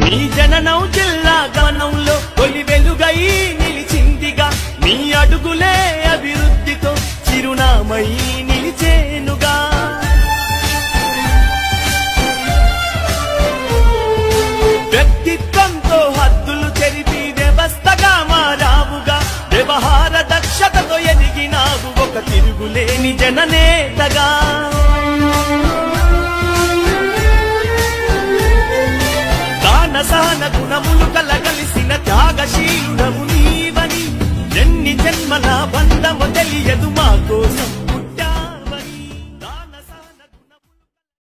మీ జననం జిల్లా గమనంలో తొలి వెలుగై నిలిచిందిగా మీ అడుగులే అభివృద్ధితో చిరునామై నిలిచేనుగా వ్యక్తిత్వంతో హద్దులు చెరిపి వ్యవస్థగా మారావుగా వ్యవహార దక్షతతో ఎదిగినావు ఒక తిరుగులేని జననేతగా దానసాన గుణములు కలగలిసిన త్యాగశీలుడవు నీవని ఎన్ని జన్మల బంధము తెలియదు మా కోసం